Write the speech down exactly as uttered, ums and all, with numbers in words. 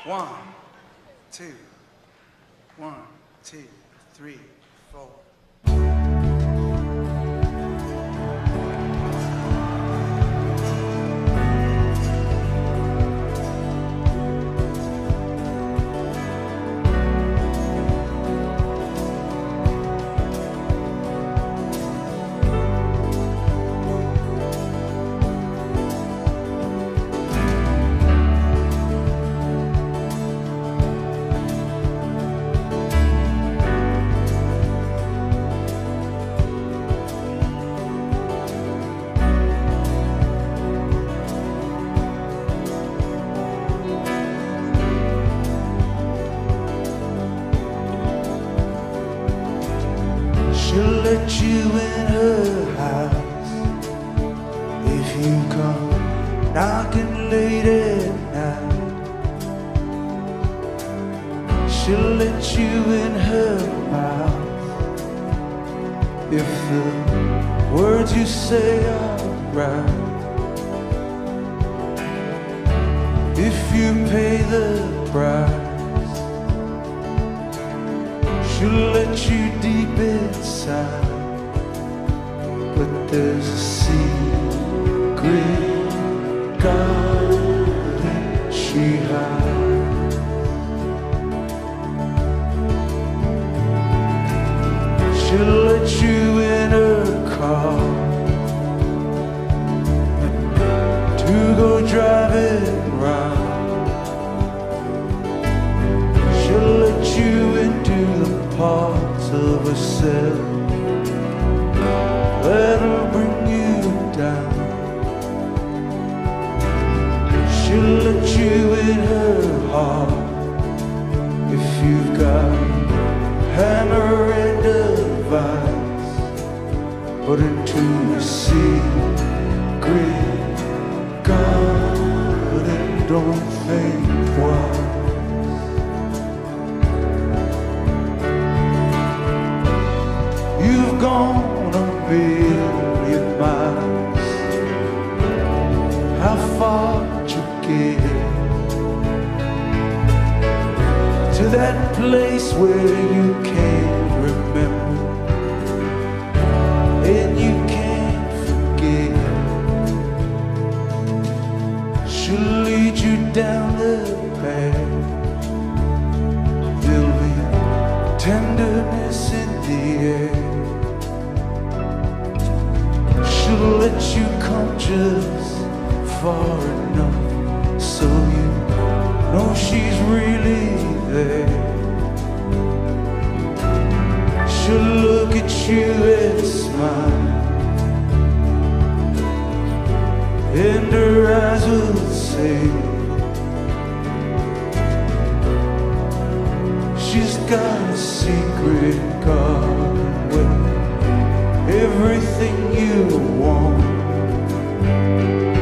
One, two, one, two, three, four. She'll let you in her house if you come knocking late at night. She'll let you in her mouth if the words you say are right. If you pay the price, she'll let you deep inside, but there's a secret garden she hides. She'll let you in her car to go driving round. She'll let you into the parts of herself that'll bring you down. She'll let you in her heart if you've got hammer and a vice, but into a secret garden, don't think why. You've gone a billion miles. How far'd you get? To that place where you can't remember and you can't forget. She'll lead you down the path. There'll be tenderness in the air. She'll let you come just far enough so you know she's really there. She'll look at you and smile, and her eyes will say she's got a secret garden with everything you want.